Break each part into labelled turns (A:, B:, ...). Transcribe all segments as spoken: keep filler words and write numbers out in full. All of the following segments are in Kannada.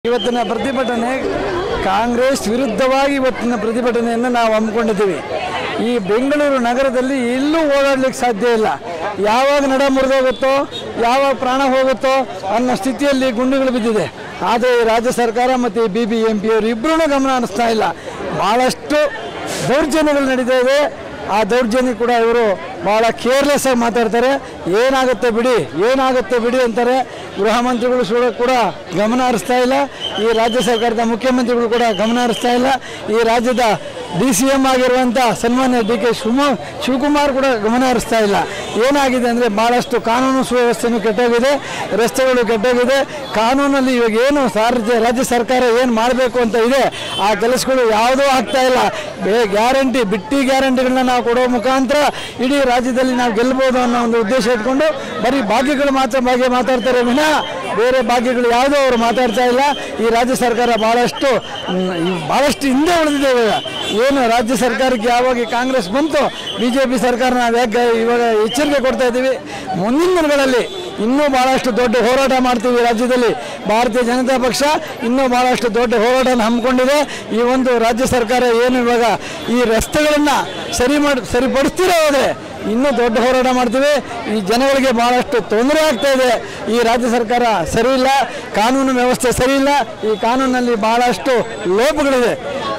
A: ಇವತ್ತಿನ ಪ್ರತಿಭಟನೆ ಕಾಂಗ್ರೆಸ್ ವಿರುದ್ಧವಾಗಿ ಇವತ್ತಿನ ಪ್ರತಿಭಟನೆಯನ್ನು ನಾವು ಹಮ್ಮಿಕೊಂಡಿದ್ದೀವಿ. ಈ ಬೆಂಗಳೂರು ನಗರದಲ್ಲಿ ಎಲ್ಲೂ ಓಡಾಡಲಿಕ್ಕೆ ಸಾಧ್ಯ ಇಲ್ಲ. ಯಾವಾಗ ನಡ ಮುರಿದೋಗುತ್ತೋ, ಯಾವಾಗ ಪ್ರಾಣ ಹೋಗುತ್ತೋ ಅನ್ನೋ ಸ್ಥಿತಿಯಲ್ಲಿ ಗುಂಡುಗಳು ಬಿದ್ದಿದೆ. ಆದರೆ ರಾಜ್ಯ ಸರ್ಕಾರ ಮತ್ತು ಬಿ ಬಿ ಎಂ ಪಿ ಅವರು ಇಬ್ಬರೂ ಗಮನ ಹರಿಸ್ತಾ ಇಲ್ಲ. ಭಾಳಷ್ಟು ದೌರ್ಜನ್ಯಗಳು ನಡೀತಾ ಇದೆ. ಆ ದೌರ್ಜನ್ಯ ಕೂಡ ಇವರು ಭಾಳ ಕೇರ್ಲೆಸ್ ಆಗಿ ಮಾತಾಡ್ತಾರೆ. ಏನಾಗುತ್ತೆ ಬಿಡಿ ಏನಾಗುತ್ತೆ ಬಿಡಿ ಅಂತಾರೆ. ಗೃಹ ಮಂತ್ರಿಗಳು ಕೂಡ ಗಮನ ಹರಿಸ್ತಾ ಇಲ್ಲ. ಈ ರಾಜ್ಯ ಸರ್ಕಾರದ ಮುಖ್ಯಮಂತ್ರಿಗಳು ಕೂಡ ಗಮನ ಹರಿಸ್ತಾ ಇಲ್ಲ. ಈ ರಾಜ್ಯದ ಡಿ ಸಿ ಎಂ ಆಗಿರುವಂಥ ಸನ್ಮಾನ್ಯ ಡಿ ಕೆ ಶಿವ ಶಿವಕುಮಾರ್ ಕೂಡ ಗಮನ ಹರಿಸ್ತಾ ಇಲ್ಲ. ಏನಾಗಿದೆ ಅಂದರೆ ಭಾಳಷ್ಟು ಕಾನೂನು ಸುವ್ಯವಸ್ಥೆಯೂ ಕೆಟ್ಟೋಗಿದೆ, ರಸ್ತೆಗಳು ಕೆಟ್ಟೋಗಿದೆ. ಕಾನೂನಲ್ಲಿ ಇವಾಗ ಏನು ಸಾರ್ಜ ರಾಜ್ಯ ಸರ್ಕಾರ ಏನು ಮಾಡಬೇಕು ಅಂತ ಇದೆ ಆ ಕೆಲಸಗಳು ಯಾವುದೂ ಆಗ್ತಾ ಇಲ್ಲ. ಬೇ ಗ್ಯಾರಂಟಿ ಬಿಟ್ಟಿ ಗ್ಯಾರಂಟಿಗಳನ್ನ ನಾವು ಕೊಡೋ ಮುಖಾಂತರ ಇಡೀ ರಾಜ್ಯದಲ್ಲಿ ನಾವು ಗೆಲ್ಬೋದು ಅನ್ನೋ ಒಂದು ಉದ್ದೇಶ ಇಟ್ಕೊಂಡು ಬರೀ ಭಾಗ್ಯಗಳು ಮಾತ್ರ ಬಗ್ಗೆ ಮಾತಾಡ್ತಾರೆ ವಿನಃ ಬೇರೆ ಭಾಗ್ಯಗಳು ಯಾವುದೋ ಅವರು ಮಾತಾಡ್ತಾ ಇಲ್ಲ. ಈ ರಾಜ್ಯ ಸರ್ಕಾರ ಭಾಳಷ್ಟು ಭಾಳಷ್ಟು ಹಿಂದೆ ಉಳಿದಿದೆ. ಇವಾಗ ಏನು ರಾಜ್ಯ ಸರ್ಕಾರಕ್ಕೆ ಯಾವಾಗ ಕಾಂಗ್ರೆಸ್ ಬಂತು, ಬಿ ಜೆ ಪಿ ಸರ್ಕಾರ ನಾವು ಯಾಕೆ ಇವಾಗ ಎಚ್ಚರಿಕೆ ಕೊಡ್ತಾ ಇದ್ದೀವಿ. ಮುಂದಿನ ದಿನಗಳಲ್ಲಿ ಇನ್ನೂ ಭಾಳಷ್ಟು ದೊಡ್ಡ ಹೋರಾಟ ಮಾಡ್ತೀವಿ. ರಾಜ್ಯದಲ್ಲಿ ಭಾರತೀಯ ಜನತಾ ಪಕ್ಷ ಇನ್ನೂ ಭಾಳಷ್ಟು ದೊಡ್ಡ ಹೋರಾಟನ ಹಮ್ಮಿಕೊಂಡಿದೆ. ಈ ಒಂದು ರಾಜ್ಯ ಸರ್ಕಾರ ಏನು ಇವಾಗ ಈ ರಸ್ತೆಗಳನ್ನು ಸರಿ ಮಾಡಿ ಸರಿಪಡಿಸ್ತೀರ ಹೋದರೆ ಇನ್ನೂ ದೊಡ್ಡ ಹೋರಾಟ ಮಾಡ್ತೀವಿ. ಈ ಜನಗಳಿಗೆ ಭಾಳಷ್ಟು ತೊಂದರೆ ಆಗ್ತಾ ಇದೆ. ಈ ರಾಜ್ಯ ಸರ್ಕಾರ ಸರಿ ಇಲ್ಲ, ಕಾನೂನು ವ್ಯವಸ್ಥೆ ಸರಿ ಇಲ್ಲ. ಈ ಕಾನೂನಲ್ಲಿ ಭಾಳಷ್ಟು ಲೋಪಗಳಿದೆ.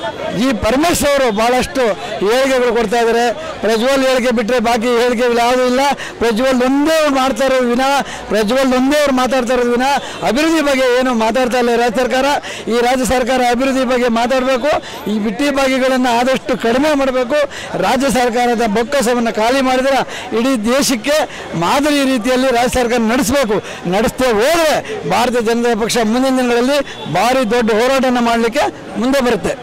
A: ಈ ಪರಮೇಶ್ವರ್ ಅವರು ಭಾಳಷ್ಟು ಹೇಳಿಕೆಗಳು ಕೊಡ್ತಾ ಇದ್ದಾರೆ. ಪ್ರಜ್ವಲ್ ಹೇಳಿಕೆ ಬಿಟ್ಟರೆ ಬಾಕಿ ಹೇಳಿಕೆಗಳು ಯಾವುದೂ ಇಲ್ಲ. ಪ್ರಜ್ವಲ್ ಒಂದೇ ಅವ್ರು ಮಾಡ್ತಾ ಇರೋದು ವಿನಃ ಪ್ರಜ್ವಲ್ ಒಂದೇ ಅವ್ರು ಮಾತಾಡ್ತಾ ಇರೋದು ವಿನಃ ಅಭಿವೃದ್ಧಿ ಬಗ್ಗೆ ಏನು ಮಾತಾಡ್ತಾ ಇಲ್ಲ ರಾಜ್ಯ ಸರ್ಕಾರ. ಈ ರಾಜ್ಯ ಸರ್ಕಾರ ಅಭಿವೃದ್ಧಿ ಬಗ್ಗೆ ಮಾತಾಡಬೇಕು. ಈ ಬಿಟ್ಟಿ ಭಾಗ್ಯಗಳನ್ನು ಆದಷ್ಟು ಕಡಿಮೆ ಮಾಡಬೇಕು. ರಾಜ್ಯ ಸರ್ಕಾರದ ಬೊಕ್ಕಸವನ್ನು ಖಾಲಿ ಮಾಡಿದರೆ ಇಡೀ ದೇಶಕ್ಕೆ ಮಾದರಿ ರೀತಿಯಲ್ಲಿ ರಾಜ್ಯ ಸರ್ಕಾರ ನಡೆಸಬೇಕು. ನಡೆಸ್ತೇ ಹೋದರೆ ಭಾರತೀಯ ಜನತಾ ಪಕ್ಷ ಮುಂದಿನ ದಿನಗಳಲ್ಲಿ ಭಾರಿ ದೊಡ್ಡ ಹೋರಾಟನ ಮಾಡಲಿಕ್ಕೆ ಮುಂದೆ ಬರುತ್ತೆ.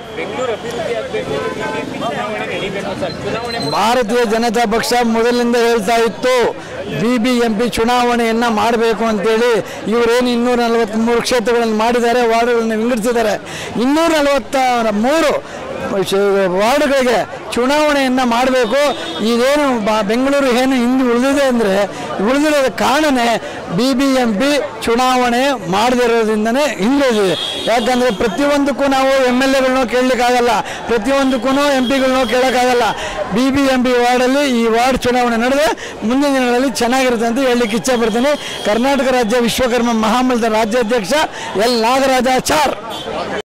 A: ಭಾರತೀಯ ಜನತಾ ಪಕ್ಷ ಮೊದಲಿನಿಂದ ಹೇಳ್ತಾ ಇತ್ತು ಬಿ ಬಿ ಎಂ ಪಿ ಚುನಾವಣೆಯನ್ನು ಮಾಡಬೇಕು ಅಂತೇಳಿ. ಇವರೇನು ಇನ್ನೂರ ನಲವತ್ತ್ಮೂರು ಕ್ಷೇತ್ರಗಳನ್ನು ಮಾಡಿದ್ದಾರೆ, ವಾರ್ಡ್ಗಳನ್ನು ವಿಂಗಡಿಸಿದ್ದಾರೆ. ಇನ್ನೂರ ನಲವತ್ತ ಮೂರು ವಾರ್ಡ್ಗಳಿಗೆ ಚುನಾವಣೆಯನ್ನು ಮಾಡಬೇಕು. ಇದೇನು ಬಾ ಬೆಂಗಳೂರು ಏನು ಹಿಂದೆ ಉಳಿದಿದೆ ಅಂದರೆ ಉಳಿದಿರೋದ ಕಾರಣನೇ ಬಿ ಬಿ ಎಂ ಪಿ ಚುನಾವಣೆ ಮಾಡದಿರೋದ್ರಿಂದನೇ ಹಿಂದುಳಿದಿದೆ. ಯಾಕಂದರೆ ಪ್ರತಿಯೊಂದಕ್ಕೂ ನಾವು ಎಮ್ ಎಲ್ ಎಗಳನ್ನೋ ಕೇಳಲಿಕ್ಕಾಗಲ್ಲ, ಪ್ರತಿಯೊಂದಕ್ಕೂ ಎಂ ಪಿಗಳನ್ನೋ ಕೇಳೋಕ್ಕಾಗಲ್ಲ. ಬಿ ಬಿ ಎಂ ಪಿ ವಾರ್ಡಲ್ಲಿ ಈ ವಾರ್ಡ್ ಚುನಾವಣೆ ನಡೆದರೆ ಮುಂದಿನ ದಿನಗಳಲ್ಲಿ ಚೆನ್ನಾಗಿರುತ್ತೆ ಅಂತ ಹೇಳಲಿಕ್ಕೆ ಇಚ್ಛೆ ಪಡ್ತೀನಿ. ಕರ್ನಾಟಕ ರಾಜ್ಯ ವಿಶ್ವಕರ್ಮ ಮಹಾಮಂಡಲದ ರಾಜ್ಯಾಧ್ಯಕ್ಷ ಎಲ್ ನಾಗರಾಜಾಚಾರ್.